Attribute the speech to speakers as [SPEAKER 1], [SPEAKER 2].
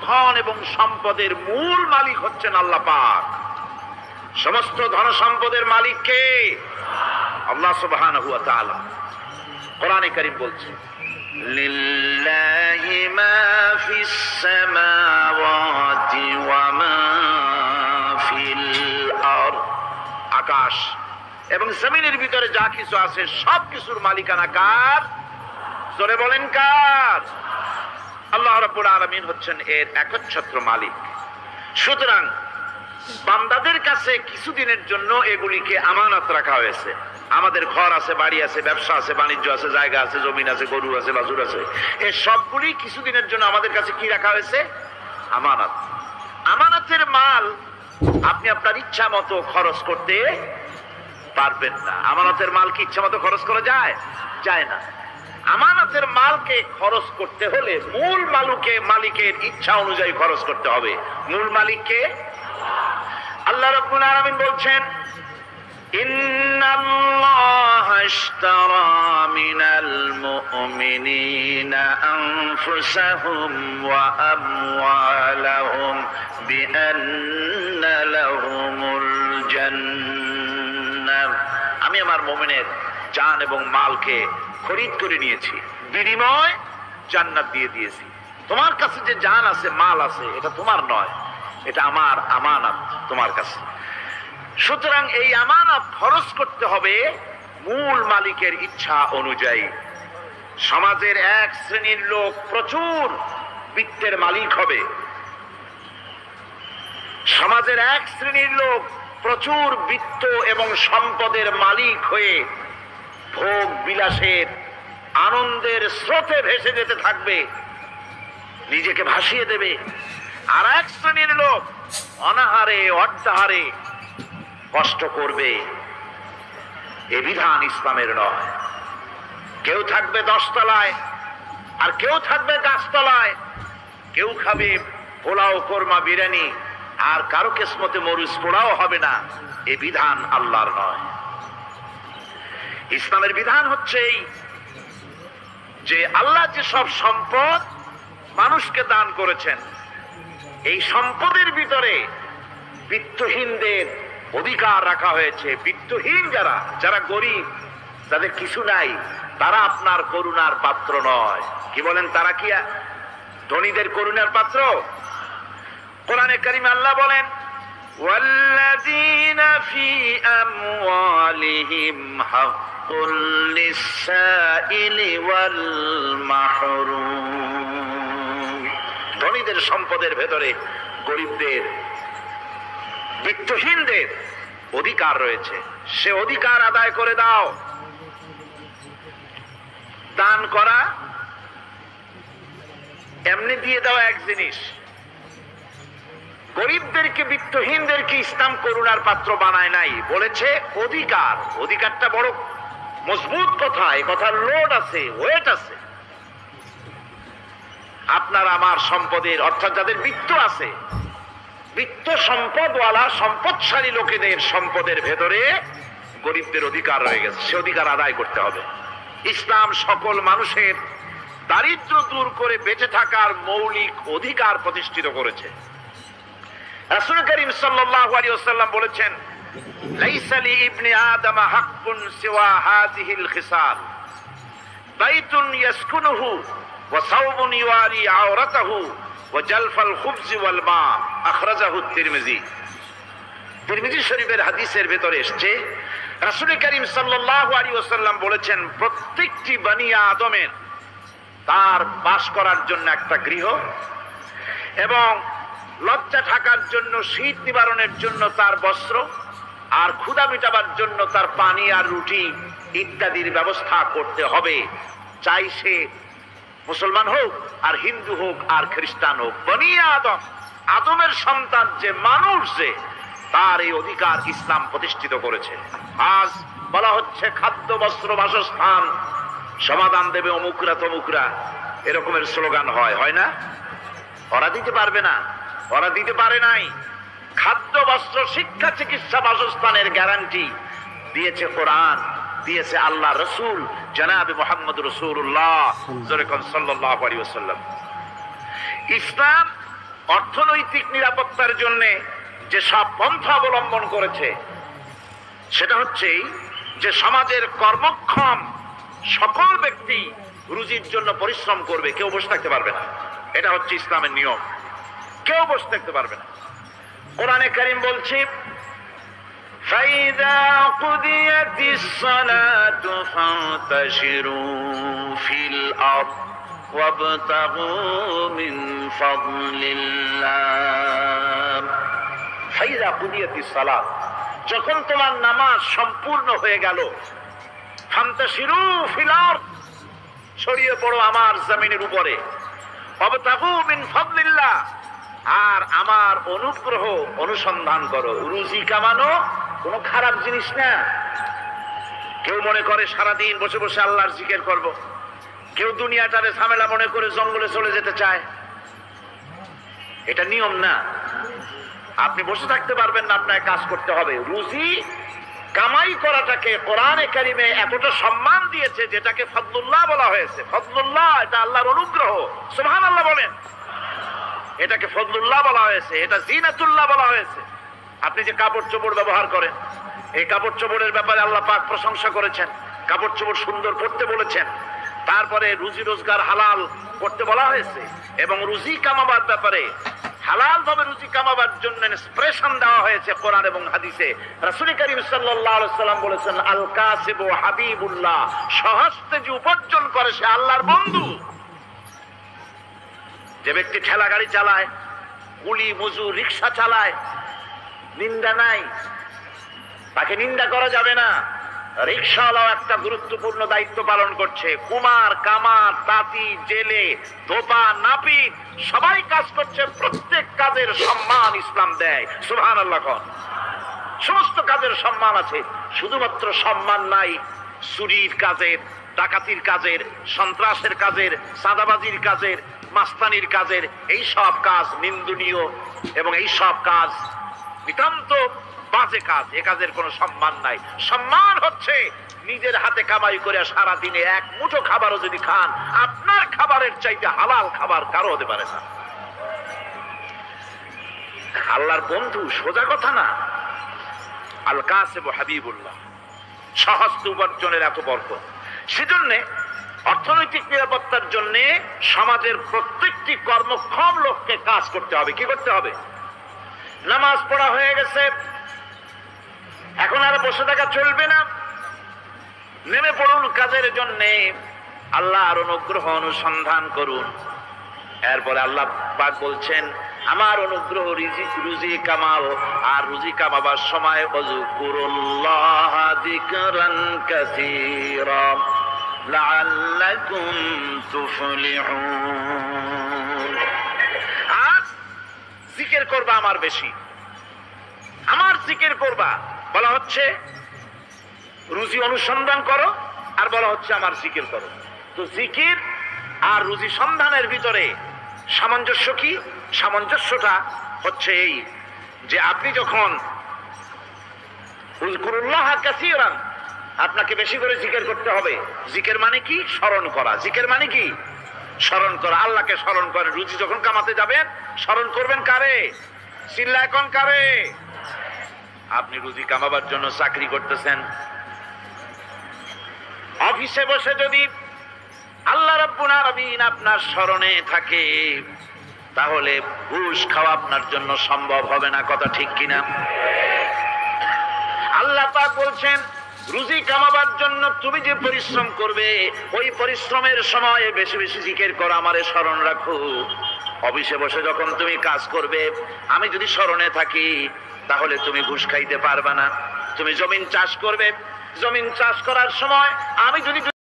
[SPEAKER 1] ধন এবং সম্পদের মূল মালিক হচ্ছেন আল্লাহ পাক। সমস্ত ধন সম্পদের মালিক কে? আল্লাহ সুবহানাহু ওয়া তাআলা। কোরআনে কারীম বলছে লিল্লাহি মা ফিস সামাওয়াতি ওয়া মা ফিল আরদ। আকাশ এবং জমিনের ভিতরে যা কিছু আছে সব কিছুর মালিকানা কার? জোরে বলেন কার? আল্লাহ রাব্বুল আলামিন হচ্ছেন এর একচ্ছত্র মালিক। সুতরাং বান্দাদের কাছে কিছুদিনের জন্য এগুলিকে আমানত রাখা হয়েছে। আমাদের ঘর আছে, বাড়ি আছে, ব্যবসা আছে, বাণিজ্য আছে, জায়গা আছে, জমিন আছে, গরু আছে, বাছুর আছে, এই সবগুলি কিছুদিনের জন্য আমাদের কাছে কি রাখা হয়েছে? আমানত। আমানতের মাল আপনি আপনার ইচ্ছা মতো খরচ করতে পারবেন না। আমানতের মাল কি ইচ্ছা মতো খরচ করা যায়? যায় না। আমানতের মালকে খরচ করতে হলে মূল মালিকের ইচ্ছা অনুযায়ী খরচ করতে হবে। মূল মালিককে আল্লাহ রাব্বুল আলামিন বলছেন ইন্নাল্লাহা ইশতারা মিনাল মুমিনিনা আনফুসাহুম ওয়া আমওয়ালাহুম বিআন্না লাহুমুল জান্নাহ। আমি আমার মুমিনের জান এবং মালকে খরিদ করে নিয়েছি, বিনিময় জান্নাত দিয়ে দিয়েছি। তোমার কাছে যে জান আছে, মাল আছে, এটা তোমার নয়, এটা আমার আমানত তোমার কাছে। সুতরাং এই আমানত খরচ করতে হবে মূল মালিকের ইচ্ছা অনুযায়ী। সমাজের এক শ্রেণীর লোক প্রচুর বিত্তের মালিক হবে, সমাজের এক শ্রেণীর লোক প্রচুর বিত্ত এবং সম্পদের মালিক হয়ে ভোগ বিলাসের আনন্দের স্রোতে ভেসে যেতে থাকবে, নিজেকে ভাসিয়ে দেবে। আর এক শ্রেণীর লোক অনাহারে অর্ধাহারে কষ্ট করবে। এ বিধান ইসলামের নয়। কেউ থাকবে 10 তলায় আর কেউ থাকবে গাছতলায়, কেউ খাবে পোলাও, কোরমা, বিরিয়ানি, আর কারো কিসমতে মরিচ পোড়াও হবে না। এ বিধান আল্লাহর নয়। ইসলামের বিধান হচ্ছে এই যে আল্লাহ যে সব সম্পদ মানুষকে দান করেছেন, এই সম্পদের ভিতরে বিত্তহীনদের অধিকার রাখা হয়েছে। বিত্তহীন যারা গরিব, যাদের কিছু নাই, তারা আপনার করুণার পাত্র নয়। কি বলেন? তারা কি ধনীদের করুণার পাত্র? কোরআনে কারিমে আল্লাহ বলেন ওয়াল্লাযীনা ফী আমওয়ালিহিম হাক্কুল লিসসাইলি ওয়াল মাহরুম। ধনীদের সম্পদের ভেতরে গরিবদের, বিত্তহীনদের অধিকার রয়েছে। সে অধিকার আদায় করে দাও। দান করা এমনি দিয়ে দাও এক জিনিস। গরিবদেরকে, বিত্তহীনদেরকে ইসলাম করুণার পাত্র বানায় নাই, বলেছে অধিকার। অধিকারটা বড় মজবুত কথা, এই কথার লোড আছে, ওয়েট আছে। আপনার আমার সম্পদের, অর্থাৎ যাদের বিত্ত আছে, বিত্ত সম্পদওয়ালা সম্পদশালী লোকেদের সম্পদের ভেতরে গরিবদের অধিকার রয়ে গেছে। সে অধিকার আদায় করতে হবে। ইসলাম সকল মানুষের দারিদ্র দূর করে বেঁচে থাকার মৌলিক অধিকার প্রতিষ্ঠিত করেছে। রাসূল করিম সাল্লাল্লাহু আলাইহি ওয়াসাল্লাম বলেছেন লাইসা লি ইবনি আদম হাক্কুন সিওয়া হাযিহিল খিসাল বাইতুন ইয়াসকুনুহু ওয়া সাওবুন ইওয়ারি আওরাতাহু ওয়া জালফাল খুবজ ওয়াল মা। আখরাজাহু তিরমিজি। তিরমিজি শরীফের হাদিসের ভিতরে এসেছে রাসূল করিম সাল্লাল্লাহু আলাইহি ওয়াসাল্লাম বলেছেন প্রত্যেকটি বনি আদমের তার বাস করার জন্য একটা গৃহ, এবং লজ্জা ঢাকার জন্য, শীত নিবারণের জন্য তার বস্ত্র, আর ক্ষুধা মেটাবার জন্য তার পানি আর রুটি ইত্যাদির ব্যবস্থা করতে হবে। চাই সে মুসলমান হোক, আর হিন্দু হোক, আর খ্রিস্টান হোক। বনি আদম, আদমের সন্তান যে মানুষ, যে তার এই অধিকার ইসলাম প্রতিষ্ঠিত করেছে। আজ বলা হচ্ছে খাদ্য, বস্ত্র, বাসস্থান সমাধান দেবে অমুকরা তমুকরা, এরকমের স্লোগান হয় না? ওরা দিতে পারবে না, ওরা দিতে পারে নাই। খাদ্য, বস্ত্র, শিক্ষা, চিকিৎসা, বাসস্থানের গ্যারান্টি দিয়েছে কোরআন, দিয়েছে আল্লাহ রসুল জনাবে মুহাম্মদ রাসূলুল্লাহ সাল্লাল্লাহু আলাইহি ওয়াসাল্লাম। ইসলাম অর্থনৈতিক নিরাপত্তার জন্য যে সব পন্থা অবলম্বন করেছে সেটা হচ্ছে যে সমাজের কর্মক্ষম সকল ব্যক্তি রুজির জন্য পরিশ্রম করবে, কেউ বসে থাকতে পারবে না। এটা হচ্ছে ইসলামের নিয়ম, কেউ বসে থাকতে পারবে না। কোরআনে কারীম বলছে فَإِذَا قُضِيَتِ الصَّلَاةُ فَانتَشِرُوا فِي الْأَرْضِ وَابْتَغُوا مِنْ فَضْلِ اللَّهِ فَإِذَا قُضِيَتِ الصَّلَاةُ যখন তোমার নামাজ সম্পূর্ণ হয়ে গেল, ফান্তাশিরু ফিল আরদ ছড়িয়ে পড়ো আমার জমিনের উপরে, ওয়াবতাগু মিন ফাদলিল্লাহ আর আমার অনুগ্রহ অনুসন্ধান করো। রুজি কামানো কোনো খারাপ জিনিস না। কেউ মনে করে সারাদিন বসে বসে আল্লাহর জিকির করব, কেউ দুনিয়াটারে ঝামেলা মনে করে জঙ্গলে চলে যেতে চায়। এটা নিয়ম না। আপনি বসে থাকতে পারবেন না, আপনাকে কাজ করতে হবে। রুজি কামাই করাটাকে কোরআনে কারিমে এতটা সম্মান দিয়েছে যেটাকে ফজলুল্লাহ বলা হয়েছে। ফজলুল্লাহ এটা আল্লাহর অনুগ্রহ, সুবহানাল্লাহ বলেন। এটাকে ফজলুল্লাহ বলা হয়েছে, এটা জিনাতুল্লাহ বলা হয়েছে। আপনি যে কাপড় চোপড় ব্যবহার করেন, এই কাপড় চোপড়ের ব্যাপারে আল্লাহ পাক প্রশংসা করেছেন, কাপড় চোপড় সুন্দর পরতে বলেছেন। তারপরে রুজি রোজগার হালাল করতে বলা হয়েছে এবং রুজি কামাবার ব্যাপারে হালাল ভাবে রুজি কামাবার জন্য ইন্সপিরেশন দেওয়া হয়েছে কোরআন এবং হাদিসে। রাসূল করিম সাল্লাল্লাহু আলাইহি ওয়াসাল্লাম বলেছেন, আল কাসিবু হাবিবুল্লাহ, সহজে যে উপার্জন করে সে আল্লাহর বন্ধু। যে ব্যক্তি ঠেলা গাড়ি চালায়, কুলি মজুর রিকশা চালায়, নিন্দা নাই, তাকে নিন্দা করা যাবে না। রিকশাওয়ালাও একটা গুরুত্বপূর্ণ দায়িত্ব পালন করছে। কুমার, কামার, তাঁতি, জেলে, ধোপা, নাপিত সবাই কাজ করছে। প্রত্যেক কাজের সম্মান ইসলাম দেয়, সুবহানাল্লাহ। সমস্ত কাজের সম্মান আছে, শুধুমাত্র সম্মান নাই চুরির কাজের, ডাকাতির কাজের, সন্ত্রাসের কাজের, চাঁদাবাজির কাজের, মাস্তানির কাজের। এই সব কাজ নিন্দনীয় এবং এই সব কাজ নিতান্ত বাজে কাজ। এ কাজের কোনো সম্মান নাই। সম্মান হচ্ছে নিজের হাতে কামাই করে সারা দিনে এক মুঠো খাবারও যদি খান, আপনার খাবারের চাইতে হালাল খাবার কারো হতে পারে না। আল্লাহর বন্ধু সোজা কথা না। আল কাসিবু হাবিবুল্লাহ, সহজ উপার্জনের এত বরকত। সেজন্য অর্থনৈতিক নিরাপত্তার জন্য সমাজের প্রত্যেকটি কর্মক্ষম লোককে কাজ করতে হবে। কি করতে হবে? নামাজ পড়া হয়ে গেছে, এখন আর বসে থাকা চলবে না। নেমে পড়ুন কাজের জন্য, আল্লাহর অনুগ্রহ অনুসন্ধান করুন। এরপরে আল্লাহ পাক বলছেন, আমার অনুগ্রহ রুজি কামাও, আর রুজি কামাবার সময় ওয়াজকুরুল্লাহ যিকরান কাসীরা লাআল্লাকুম তুফলিহুন। আর জিকির করবা আমার বেশি, আমার জিকির করবা। বলা হচ্ছে রুজি অনুসন্ধান করো, আর বলা হচ্ছে আমার জিকির করো। তো জিকির আর রুজি সন্ধানের ভিতরে সামঞ্জস্য কি? সামঞ্জস্যটা হচ্ছে এই যে আপনি যখন উযকুরুল্লাহ কাসীরান, আপনাকে বেশি করে জিকির করতে হবে। জিকির মানে কি? স্মরণ করা। জিকির মানে কি? স্মরণ করা। আল্লাহকে স্মরণ করেন। রুজি যখন কামাতে যাবেন স্মরণ করবেন কারে? চিল্লা এখন কারে? আপনি রুজি কামাবার জন্য চাকরি করতেছেন, অফিসে বসে যদি আল্লাহ রাব্বুল আলামিন আপনার স্মরণে থাকে, তাহলে ঘুষ খাওয়া আপনার জন্য সম্ভব হবে না। কথা ঠিক কিনা? আল্লাহ পাক বলছেন, রুজি কামাবার জন্য তুমি যে পরিশ্রম করবে, ওই পরিশ্রমের সময় বেশি বেশি জিকির করো, আমারে স্মরণ রাখো। অফিসে বসে যখন তুমি কাজ করবে, আমি যদি স্মরণে থাকি, তাহলে তুমি ঘুষ খাইতে পারবা না। তুমি জমিন চাষ করবে, জমিন চাষ করার সময় আমি যদি